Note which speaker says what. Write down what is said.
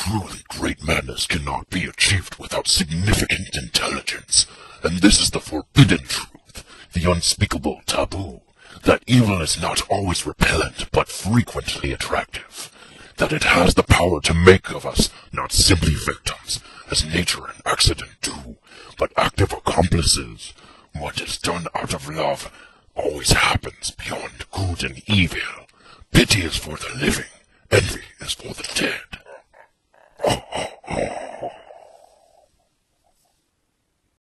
Speaker 1: Truly great madness cannot be achieved without significant intelligence, and this is the forbidden truth, the unspeakable taboo, that evil is not always repellent but frequently attractive, that it has the power to make of us not simply victims, as nature and accident do, but active accomplices. What is done out of love always happens beyond good and evil. Pity is for the living, envy is for the dead. Oh, oh.